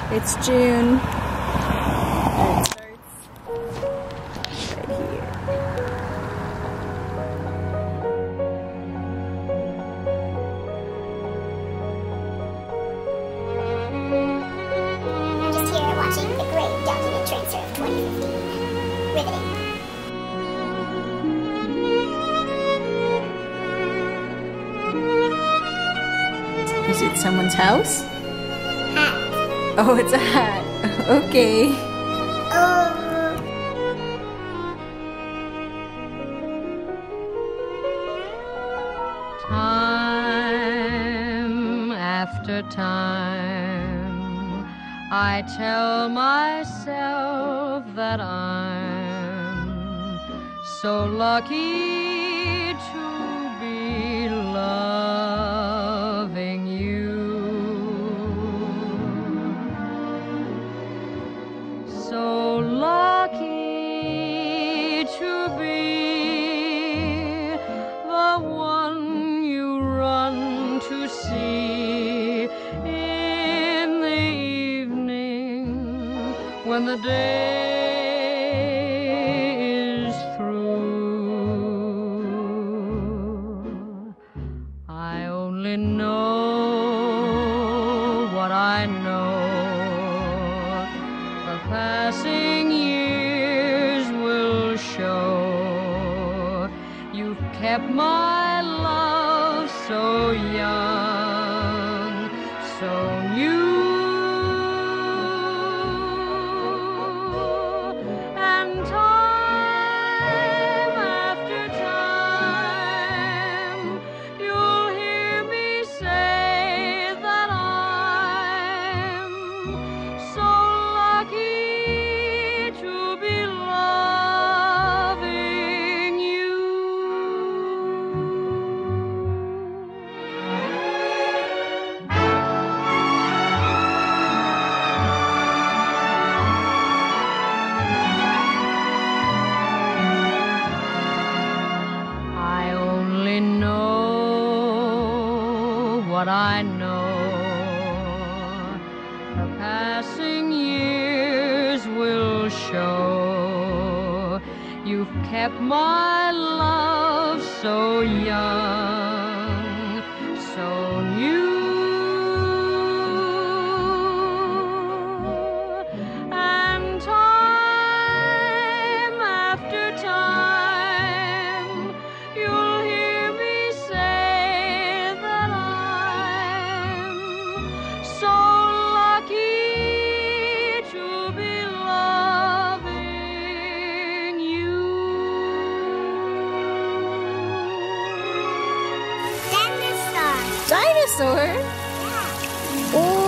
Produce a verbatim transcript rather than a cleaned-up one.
It's June. And it starts right here. I'm just here watching the great document transfer of twenty fifteen. Riveting. Is it someone's house? Hat. Oh, it's a hat. Okay. Oh. Time after time, I tell myself that I'm so lucky to be loving you. So lucky to be the one you run to see in the evening when the day is through. I only know what I know. The passing years will show. You've kept my love so young, so new. And time after time, you'll hear me say that I'm so lucky to be loving you. I only know what I know. The passing years will show. You've kept my love so young, so new. And time after time, you'll hear me say that I'm so lucky to be loving you. Dinosaur. Dinosaur? Yeah. Oh.